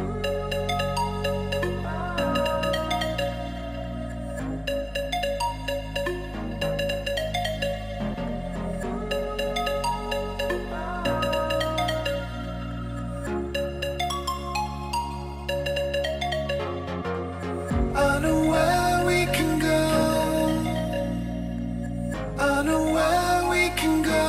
I know where we can go. I know where we can go.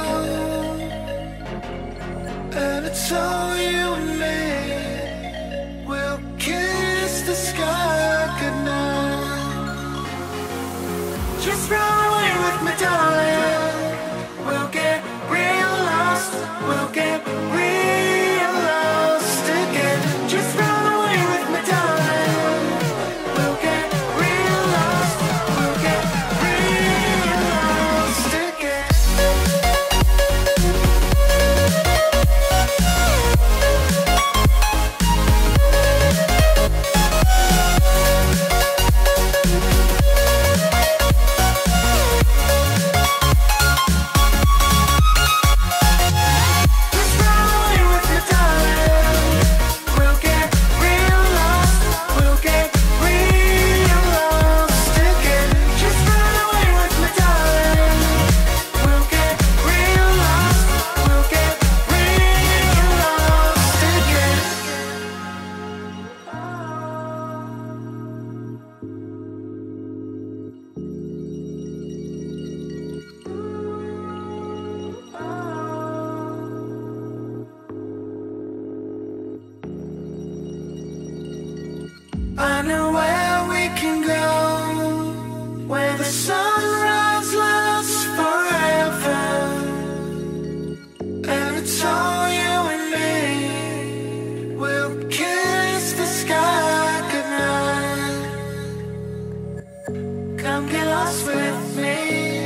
And it's all you and me. We'll kiss the sky goodnight. Just run away with me, darling. We'll get real lost. We'll get real lost again. Just run away with me, darling. We'll get real lost. We'll get real lost again. Just run away with me, darling. We'll get real lost. We'll get real lost again. Just run away with me, darling. We'll get real lost. We'll get real lost again. I know where we can go, where the sunrise lasts forever. And it's all you and me. We'll kiss the sky goodnight. Come get lost with me.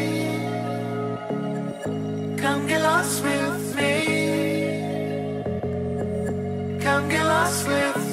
Come get lost with me. Come get lost with me.